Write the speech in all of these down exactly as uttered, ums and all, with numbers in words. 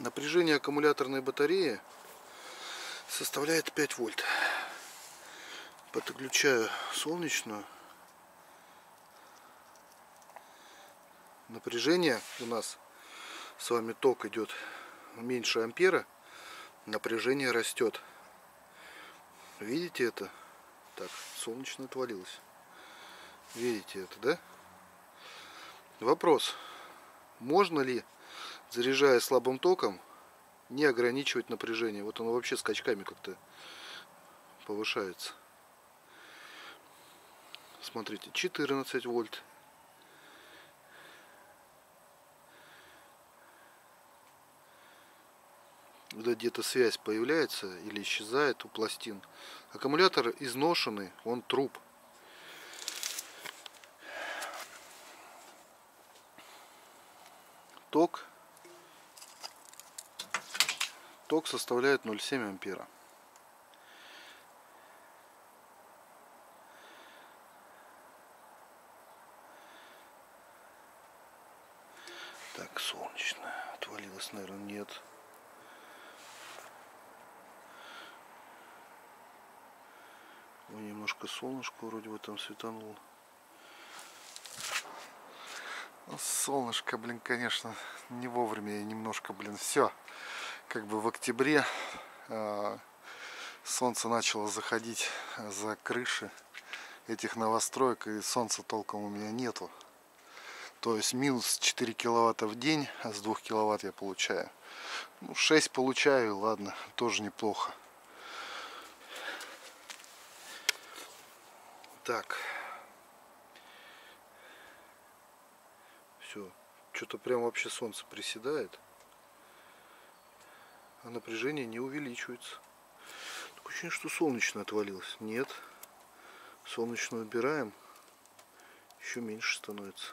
Напряжение аккумуляторной батареи составляет пять вольт. Подключаю солнечную. Напряжение у нас с вами ток идет меньше ампера, напряжение растет. Видите это? Так, солнечная отвалилась. Видите это, да? Вопрос: можно ли, заряжая слабым током, не ограничивать напряжение? Вот оно вообще скачками как-то повышается. Смотрите, четырнадцать вольт. Где-то связь появляется или исчезает у пластин. Аккумулятор изношенный, он труп. Ток. Ток составляет ноль целых семь десятых ампера. Так, солнечная. Отвалилась, наверное, нет. Ой, немножко солнышко вроде бы там светануло. Ну, солнышко, блин, конечно, не вовремя. И немножко, блин, все. Как бы в октябре э, солнце начало заходить за крыши этих новостроек, и солнца толком у меня нету. То есть минус четыре киловатта в день, а с двух киловатт я получаю. Ну, шесть получаю, ладно, тоже неплохо. Так. Все. Что-то прям вообще солнце приседает. А напряжение не увеличивается. Такое ощущение, что солнечная отвалилась. Нет. Солнечную убираем. Еще меньше становится.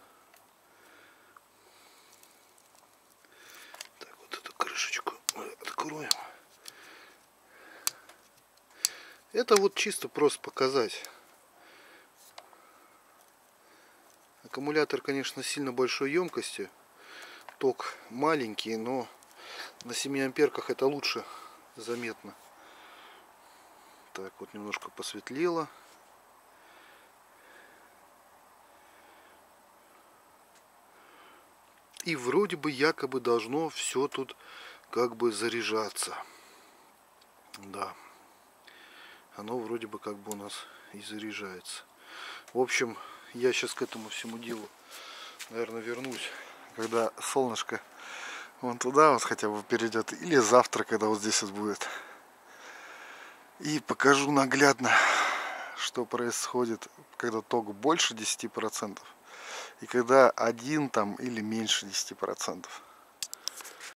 Так, вот эту крышечку мы откроем. Это вот чисто просто показать. Аккумулятор, конечно, сильно большой емкости. Ток маленький, но на семи амперках это лучше заметно. Так, вот немножко посветлело. И вроде бы якобы должно все тут как бы заряжаться. Да. Оно вроде бы как бы у нас и заряжается. В общем, я сейчас к этому всему делу, наверное, вернусь, когда солнышко вон туда вот хотя бы перейдет, или завтра, когда вот здесь вот будет. И покажу наглядно, что происходит, когда ток больше десяти процентов и когда один там или меньше десяти процентов.